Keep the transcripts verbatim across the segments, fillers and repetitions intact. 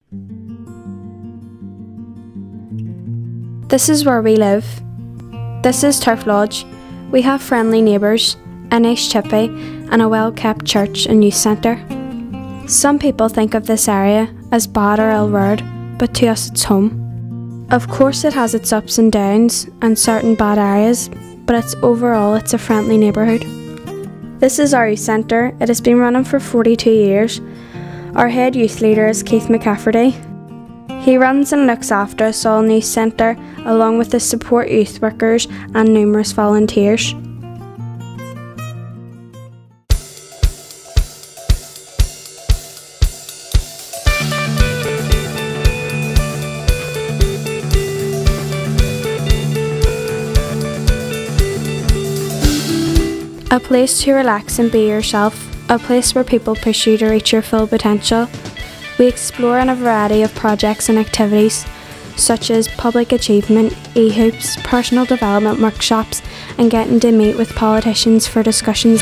This is where we live. This is Turf Lodge. We have friendly neighbours, a nice chippy and a well-kept church and youth centre. Some people think of this area as bad or ill word, but to us it's home. Of course it has its ups and downs and certain bad areas, but it's overall it's a friendly neighbourhood. This is our youth centre. It has been running for forty-two years. Our head youth leader is Keith McCafferty. He runs and looks after us all in the youth centre, along with the support youth workers and numerous volunteers. A place to relax and be yourself, a place where people push you to reach your full potential. We explore in a variety of projects and activities, such as public achievement, e-hoops, personal development workshops, and getting to meet with politicians for discussions.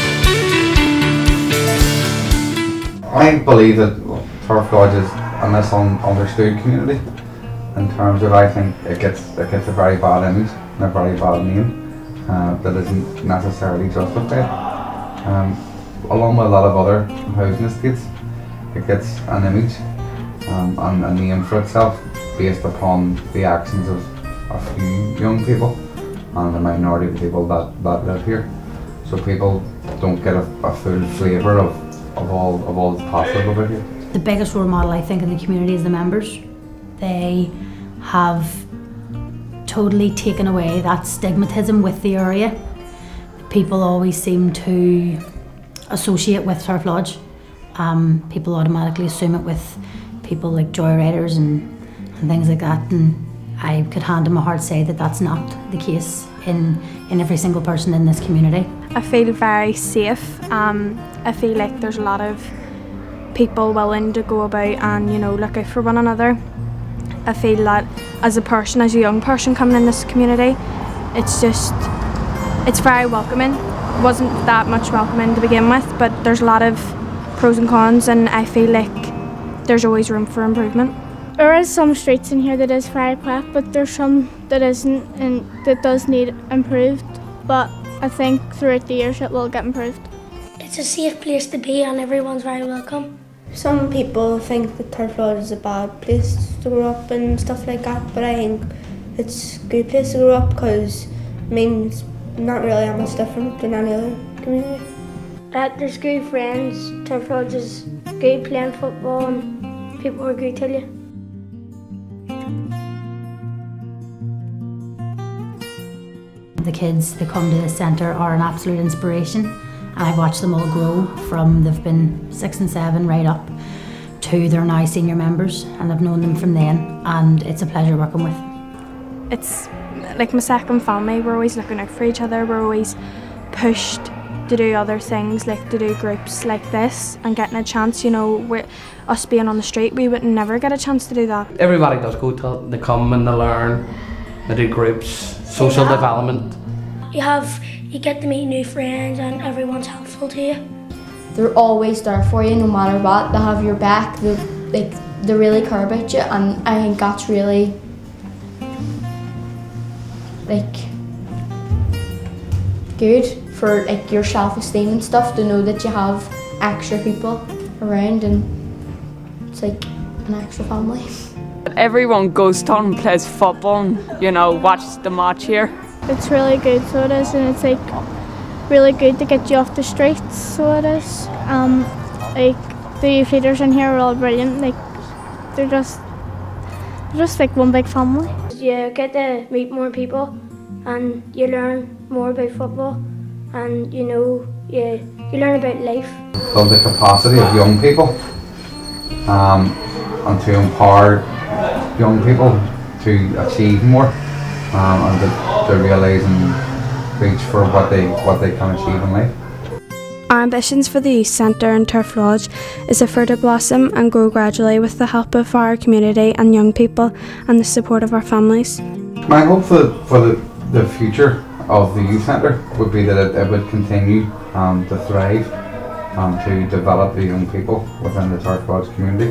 I believe that Turf Lodge is a misunderstood community in terms of, I think it gets, it gets a very bad image and a very bad name. Uh, that isn't necessarily justified. Um, along with a lot of other housing estates, it gets an image um, and a name for itself based upon the actions of a few young people and the minority of people that, that live here. So people don't get a, a full flavour of, of all of all that's possible about here. The biggest role model I think in the community is the members. They have totally taken away that stigmatism with the area. People always seem to associate with Turf Lodge. Um, people automatically assume it with people like joyriders and, and things like that, and I could hand on my heart say that that's not the case in, in every single person in this community. I feel very safe. Um, I feel like there's a lot of people willing to go about and, you know, look out for one another. I feel that as a person, as a young person coming in this community, it's just, it's very welcoming. It wasn't that much welcoming to begin with, but there's a lot of pros and cons, and I feel like there's always room for improvement. There is some streets in here that is very quiet, but there's some that isn't and that does need improved, but I think throughout the years it will get improved. It's a safe place to be and everyone's very welcome. Some people think that Turf Lodge is a bad place to grow up and stuff like that, but I think it's a good place to grow up because it means not really that much different than any other community. That there's good friends, Turf Lodge is good playing football and people are good to you. The kids that come to this centre are an absolute inspiration. And I've watched them all grow from they've been six and seven right up to they're now senior members, and I've known them from then, and it's a pleasure working with. It's like my second family. We're always looking out for each other. We're always pushed to do other things, like to do groups like this and getting a chance, you know, with us being on the street, we would never get a chance to do that. Everybody does go to, they come and they learn, they do groups, social yeah. development. You have You get to meet new friends and everyone's helpful to you. They're always there for you no matter what. They have your back, they, like, they really care about you, and I think that's really like good for like your self-esteem and stuff, to know that you have extra people around and it's like an extra family. Everyone goes down and plays football and, you know, watches the match here. It's really good, so it is, and it's like really good to get you off the streets, so it is. Um, like the youth leaders in here are all brilliant. Like they're just, they're just like one big family. You get to meet more people, and you learn more about football, and you know, you you learn about life. Build the capacity of young people, um, and to empower young people to achieve more. Um, and to, to realise and reach for what they what they can achieve in life. Our ambitions for the Youth Centre and Turf Lodge is for to blossom and grow gradually with the help of our community and young people and the support of our families. My hope for, for the, the future of the Youth Centre would be that it, it would continue um, to thrive and to develop the young people within the Turf Lodge community.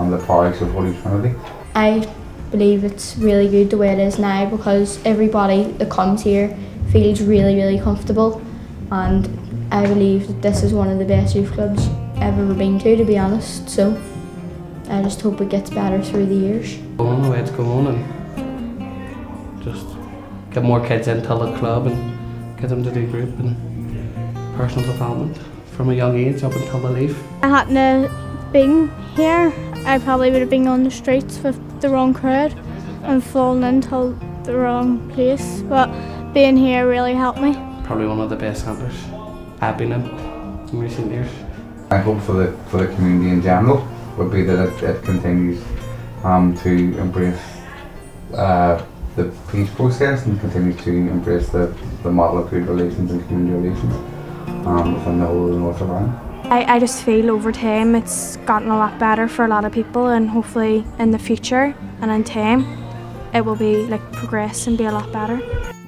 and the parish of Holy Trinity. I believe it's really good the way it is now because everybody that comes here feels really, really comfortable, and I believe that this is one of the best youth clubs I've ever been to, to be honest. So I just hope it gets better through the years. Going the way it's going, and just get more kids into the club and get them to do group and personal development from a young age up until they leave. I hadn't have been here, I probably would have been on the streets with the wrong crowd and fallen into the wrong place, but being here really helped me. Probably one of the best centres I've been in in recent years. I hope for the for the community in general would be that it, it continues um, to embrace uh, the peace process and continues to embrace the, the model of good relations and community relations um, within the whole of the north of Ireland. I, I just feel over time it's gotten a lot better for a lot of people, and hopefully in the future and in time it will be like progress and be a lot better.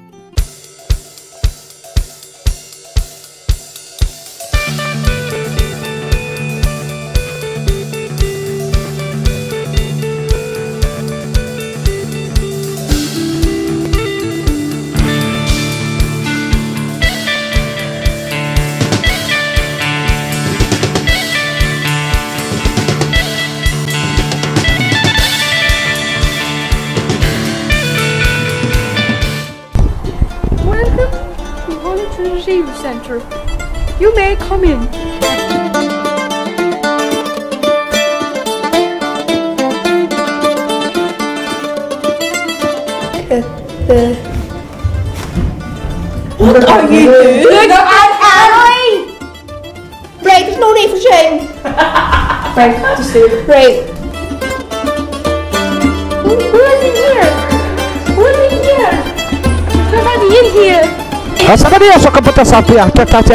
Trinity Centre. You may come in. The What are you doing? Annie! Right, there's no need for shame. Right, just do it. Right. Who is in here? Who is in here? Nobody in here. Somebody else can put us up here.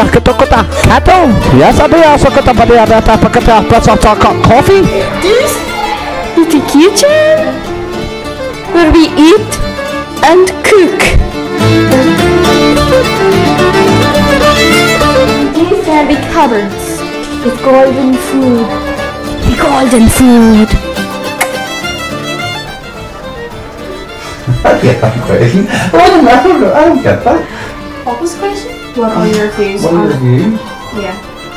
Yes, somebody else can put us up here. Coffee? This is the kitchen where we eat and cook. These are the cupboards with golden food. Golden food. I get that question. I don't, I don't, I don't get that. What was the question? What are your views What on are your views? Yeah.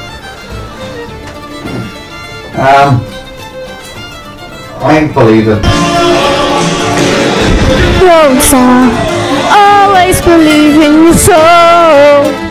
Um, I believe that. Rosa, always believe in your soul.